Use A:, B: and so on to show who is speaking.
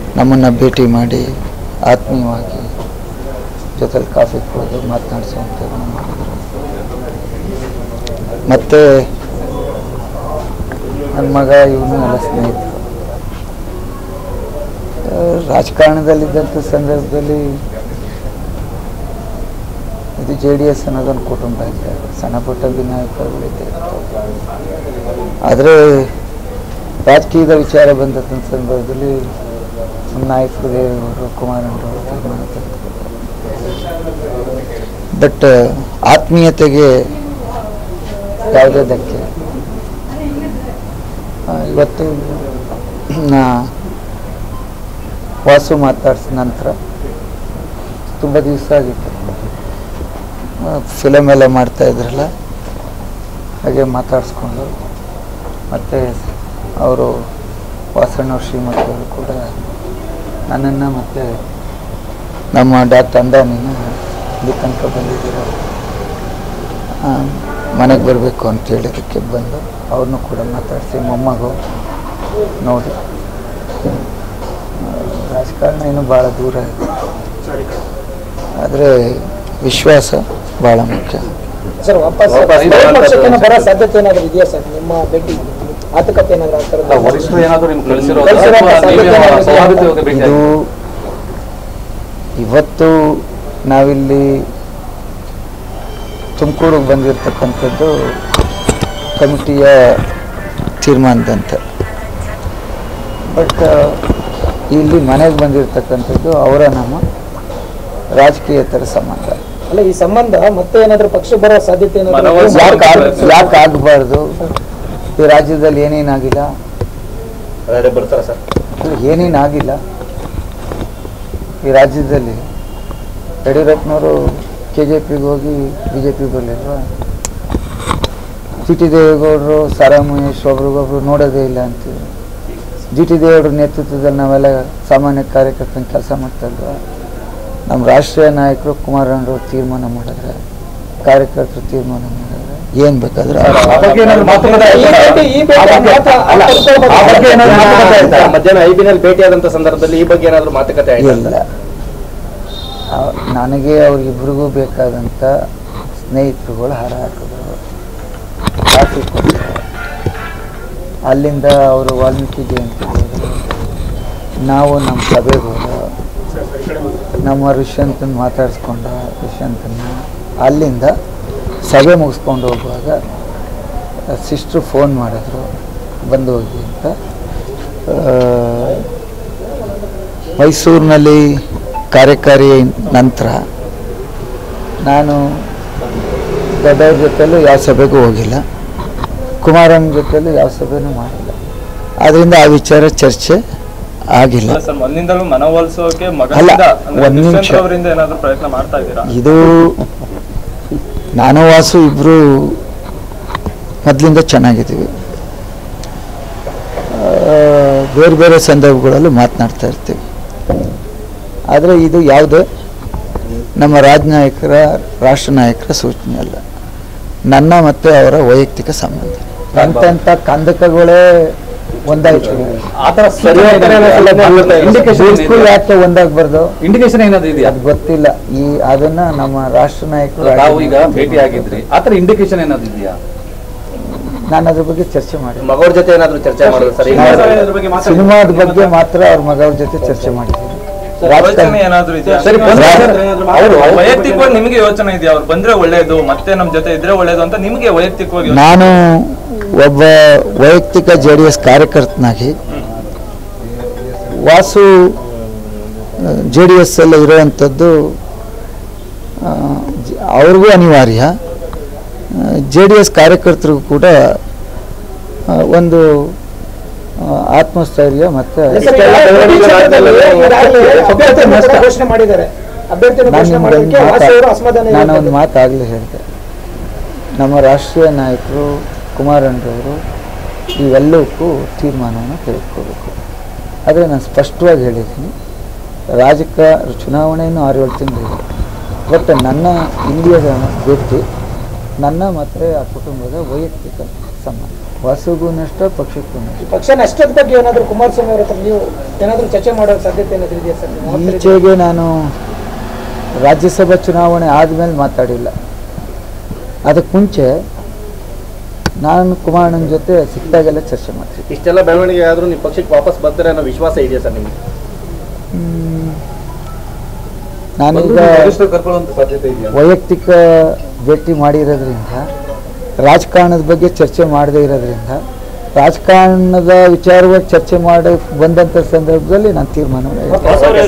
A: ನಮ್ಮನ್ನು ಭೇಟಿ ಮಾಡಿ ಆತ್ಮೀಯವಾಗಿ ಜೊತೆಲಿ ಕಾಫಿ ಕುಡಿದು ಮಾತನಾಡಿಸುವಂಥದ್ದನ್ನು ಮಾಡಿದರು. ಮತ್ತು ನನ್ನ ಮಗ ಇವನು ಎಲ್ಲ ಸ್ನೇಹಿತರು. ರಾಜಕಾರಣದಲ್ಲಿದ್ದಂಥ ಸಂದರ್ಭದಲ್ಲಿ ಇದು JDS ಅನ್ನೋದೊಂದು ಕುಟುಂಬ ಇದೆ, ಸಣ್ಣ ಪುಟ್ಟ ಭಿನ್ನಾಭಿಪ್ರಾಯಗಳಿದೆ. ಆದರೆ ರಾಜಕೀಯದ ವಿಚಾರ ಬಂದಂಥ ಸಂದರ್ಭದಲ್ಲಿ ನಮ್ಮ ನಾಯಕರು ದೇವರು ಕುಮಾರಣ್ಣವರು ತೀರ್ಮಾನ ತೆಗೆದುಕೊಂಡರು. ಬಟ್ ಆತ್ಮೀಯತೆಗೆ ಯಾವುದೇ ಧಕ್ಕೆ. ಇವತ್ತು ವಾಸು ಮಾತಾಡಿಸಿದ ನಂತರ ತುಂಬ ದಿವಸ ಆಗಿತ್ತು, ಫಿಲಮ್ ಎಲ್ಲ ಮಾಡ್ತಾಯಿದ್ರಲ್ಲ, ಹಾಗೆ ಮಾತಾಡಿಸ್ಕೊಂಡು ಮತ್ತು ಅವರು ವಾಸಣ್ಣವ್ರ ಶ್ರೀಮತಿಯವರು ಕೂಡ ನನ್ನನ್ನು ಮತ್ತು ನಮ್ಮ ಡಾಕ್ಟರ್ ಅಂದಾನಿನ ಇಲ್ಲಿ ತನಕ ಬಂದಿದ್ದೀರೋ ಮನೆಗೆ ಬರಬೇಕು ಅಂತ ಹೇಳಿದ್ದಕ್ಕೆ ಬಂದು ಅವ್ರನ್ನೂ ಕೂಡ ಮಾತಾಡಿಸಿ ಮೊಮ್ಮಗು ನೋಡಿ. ರಾಜಕಾರಣ ಇನ್ನೂ ಭಾಳ ದೂರ ಇದೆ, ಆದರೆ ವಿಶ್ವಾಸ ಭಾಳ ಮುಖ್ಯ.
B: ಸರ್, ವಾಪಸ್ ಬರೋ ಸಾಧ್ಯತೆ ಏನಾದರೂ ಇದೆಯಾ ಸರ್? ನಿಮ್ಮ ಭೇಟಿ ಆತುಕತೆ
A: ಇದು ಇವತ್ತು ನಾವಿಲ್ಲಿ ತುಮಕೂರಿಗೆ ಬಂದಿರತಕ್ಕಂಥದ್ದು ಕಮಿಟಿಯ ತೀರ್ಮಾನದಂತೆ. ಬಟ್ ಇಲ್ಲಿ ಮನೆಗೆ ಬಂದಿರತಕ್ಕಂಥದ್ದು ಅವರ ನಮ್ಮ ರಾಜಕೀಯೇತರ ಸಂಬಂಧ
B: ಅಲ್ಲ. ಈ ಸಂಬಂಧ ಮತ್ತೆ ಏನಾದರೂ ಪಕ್ಷ ಬರೋ ಸಾಧ್ಯತೆ
A: ಯಾಕೆ ಆಗಬಾರ್ದು? ಈ ರಾಜ್ಯದಲ್ಲಿ ಏನೇನಾಗಿಲ್ಲ, ಏನೇನಾಗಿಲ್ಲ ಈ ರಾಜ್ಯದಲ್ಲಿ. ಯಡಿಯೂರಪ್ಪನವರು KJPಗೆ ಹೋಗಿ BJP ಬರಲಿಲ್ವಾ? GT ದೇವೇಗೌಡರು ಸಾರಾಮಹೇಶ್ ಒಬ್ರಿಗೊಬ್ರು ನೋಡೋದೇ ಇಲ್ಲ ಅಂತೀವಿ. GT ದೇವೇಗೌಡರ ನೇತೃತ್ವದಲ್ಲಿ ನಾವೆಲ್ಲ ಸಾಮಾನ್ಯ ಕಾರ್ಯಕರ್ತನ ಕೆಲಸ ಮಾಡ್ತಾ ಇಲ್ವಾ? ನಮ್ಮ ರಾಷ್ಟ್ರೀಯ ನಾಯಕರು ಕುಮಾರಣ್ಣವರು ತೀರ್ಮಾನ ಮಾಡಿದ್ರೆ, ಕಾರ್ಯಕರ್ತರು ತೀರ್ಮಾನ ಮಾಡಿದ್ರೆ ಏನು ಬೇಕಾದ್ರೆ
C: ಮಧ್ಯಾಹ್ನ ಐಬಿನಲ್ಲಿ ಭೇಟಿಯಾದಂಥ ಸಂದರ್ಭದಲ್ಲಿ ಈ ಬಗ್ಗೆ ಏನಾದರೂ ಮಾತುಕತೆ
A: ಇಲ್ಲ. ನನಗೆ ಅವ್ರಿಗಿಬ್ರಿಗೂ ಬೇಕಾದಂಥ ಸ್ನೇಹಿತರುಗಳು ಹಾರ ಹಾಕಿದ್ರು, ಕಾಫಿ ಕೊಟ್ಟರು. ಅಲ್ಲಿಂದ ಅವರು ವಾಲ್ಮೀಕಿ ಜಯಂತಿ ಹೋದರು, ನಾವು ನಮ್ಮ ಸಭೆಗೆ ಹೋದ, ನಮ್ಮ ಋಷ್ಯಂತನ ಮಾತಾಡಿಸ್ಕೊಂಡ. ಋಷ್ಯಂತನ ಅಲ್ಲಿಂದ ಸಭೆ ಮುಗಿಸ್ಕೊಂಡು ಹೋಗುವಾಗ ಸಿಸ್ಟ್ರು ಫೋನ್ ಮಾಡಿದ್ರು ಬಂದು ಹೋಗಿ ಅಂತ. ಮೈಸೂರಿನಲ್ಲಿ ಕಾರ್ಯಕಾರಿ ನಂತರ ನಾನು ದೊಡ್ಡವ್ರ ಜೊತೆಲೂ ಯಾವ ಸಭೆಗೂ ಹೋಗಿಲ್ಲ, ಕುಮಾರಣ್ಣ ಜೊತೆಲೂ ಯಾವ ಸಭೆನೂ ಮಾಡಿಲ್ಲ. ಆದ್ದರಿಂದ ಆ ವಿಚಾರ ಚರ್ಚೆ ಆಗಿಲ್ಲ. ಅಲ್ಲ, ಒಂದು ನಿಮಿಷ. ಇದು ನಾನು ವಾಸು ಇಬ್ಬರು ಮೊದಲಿಂದ ಚೆನ್ನಾಗಿದ್ದೀವಿ. ಬೇರೆ ಬೇರೆ ಸಂದರ್ಭಗಳಲ್ಲೂ ಮಾತನಾಡ್ತಾ ಇರ್ತೀವಿ. ಆದರೆ ಇದು ಯಾವುದೇ ನಮ್ಮ ರಾಜನಾಯಕರ ರಾಷ್ಟ್ರ ನಾಯಕರ ಸೂಚನೆ ಅಲ್ಲ, ನನ್ನ ಮತ್ತು ಅವರ ವೈಯಕ್ತಿಕ ಸಂಬಂಧ. ಅಂಥ ಕಂದಕಗಳೇ ಒಂದಾಯ್ತು. ಯಾಕೆ ಒಂದಾಗಬಾರ್ದು?
C: ಇಂಡಿಕೇಶನ್ ಏನಾದ್ರು ಇದೆಯಾ?
A: ಅದು ಗೊತ್ತಿಲ್ಲ. ಅದನ್ನ ನಮ್ಮ ರಾಷ್ಟ್ರ ನಾಯಕರು
C: ಈಗ ಭೇಟಿ ಆಗಿದ್ರಿ, ಆ ಥರ ಇಂಡಿಕೇಶನ್ ಏನಾದ್ರು ಇದೆಯಾ?
A: ನಾನು ಅದ್ರ ಬಗ್ಗೆ ಚರ್ಚೆ ಮಾಡಿ
C: ಮಗವ್ರ ಜೊತೆ ಏನಾದ್ರು ಚರ್ಚೆ ಮಾಡಿದ್ರು ಸರ್?
A: ಸಿನಿಮಾದ ಬಗ್ಗೆ ಮಾತ್ರ ಅವ್ರ ಮಗವ್ರ ಜೊತೆ ಚರ್ಚೆ ಮಾಡಿದ್ದೀನಿ.
D: ವೈಯಕ್ತಿಕವಾಗಿ ನಿಮಗೆ ಯೋಚನೆ ಇದೆಯಾ ಅವ್ರು ಬಂದ್ರೆ ಒಳ್ಳೇದು ಮತ್ತೆ ನಮ್ಮ ಜೊತೆ ಇದ್ರೆ ಒಳ್ಳೇದು ಅಂತ ನಿಮಗೆ ವೈಯಕ್ತಿಕವಾಗಿ?
A: ನಾನು ಒಬ್ಬ ವೈಯಕ್ತಿಕ JDS ಕಾರ್ಯಕರ್ತನಾಗಿ ವಾಸು JDS ಅಲ್ಲಿ ಇರುವಂಥದ್ದು ಅವ್ರಿಗೂ ಅನಿವಾರ್ಯ, JDS ಕಾರ್ಯಕರ್ತರಿಗೂ ಕೂಡ ಒಂದು ಆತ್ಮಸ್ಥೈರ್ಯ ಮತ್ತು ನಾನೊಂದು ಮಾತಾಗಲೇ ಹೇಳಿದೆ. ನಮ್ಮ ರಾಷ್ಟ್ರೀಯ ನಾಯಕರು ಕುಮಾರಣ್ಣರವರು ಇವೆಲ್ಲಕ್ಕೂ ತೀರ್ಮಾನವನ್ನು ತೆಗೆದುಕೋಬೇಕು. ಆದರೆ ನಾನು ಸ್ಪಷ್ಟವಾಗಿ ಹೇಳಿದ್ದೀನಿ, ಚುನಾವಣೆಯನ್ನು 6-7 ತಿಂಗಳಿದೆ. ಬಟ್ ನನ್ನ ಇಂಡಿಯಾದ ಭೇಟಿ ನನ್ನ ಮತ್ತು ಆ ಕುಟುಂಬದ ವೈಯಕ್ತಿಕ ಸಂಬಂಧ. ವಾಸುಗೂ ನಷ್ಟ, ಪಕ್ಷಕ್ಕೂ ನಷ್ಟ.
B: ಪಕ್ಷ ನಷ್ಟದ ಬಗ್ಗೆ ಏನಾದರೂ ಕುಮಾರಸ್ವಾಮಿ ಅವರ ಹತ್ರ ನೀವು ಏನಾದರೂ ಚರ್ಚೆ ಮಾಡೋ ಸಾಧ್ಯತೆ ಏನಾದರೂ ಇದೆಯಾ ಸರ್?
A: ಈಚೆಗೆ ನಾನು ರಾಜ್ಯಸಭಾ ಚುನಾವಣೆ ಆದಮೇಲೆ ಮಾತಾಡಿಲ್ಲ. ಅದಕ್ಕೆ ಮುಂಚೆ ನಾನು ಕುಮಾರಣ್ಣನ ಜೊತೆ ಸಿಕ್ಕಾಗೆಲ್ಲ ಚರ್ಚೆ ಮಾಡ್ತೀನಿ.
C: ಇಷ್ಟೆಲ್ಲ ಬೆಳವಣಿಗೆ ಆದ್ರೂ ನೀವು ಪಕ್ಷಕ್ಕೆ ವಾಪಸ್ ಬರ್ತಾರೆ ಅನ್ನೋ ವಿಶ್ವಾಸ ಇದೆಯಾ ಸರ್ ನಿಮಗೆ?
A: ನಾನೀಗ ವೈಯಕ್ತಿಕ ಭೇಟಿ ಮಾಡಿರೋದ್ರಿಂದ, ರಾಜಕಾರಣದ ಬಗ್ಗೆ ಚರ್ಚೆ ಮಾಡದೇ ಇರೋದ್ರಿಂದ, ರಾಜಕಾರಣದ ವಿಚಾರವಾಗಿ ಚರ್ಚೆ ಮಾಡಿ ಬಂದಂಥ ಸಂದರ್ಭದಲ್ಲಿ ನಾನು ತೀರ್ಮಾನ